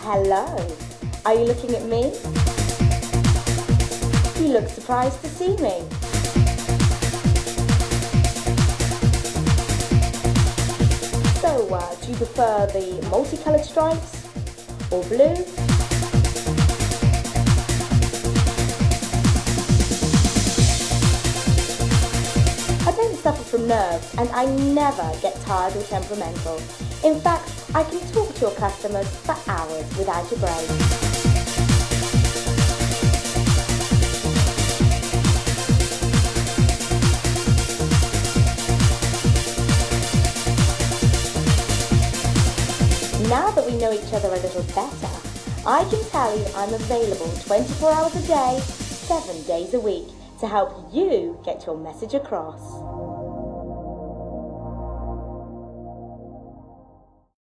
Hello, are you looking at me? You look surprised to see me. So, do you prefer the multicoloured stripes or blue? I don't suffer from nerves and I never get tired or temperamental. In fact, I can talk to your customers for hours without a break. Now that we know each other a little better, I can tell you I'm available 24 hours a day, 7 days a week to help you get your message across.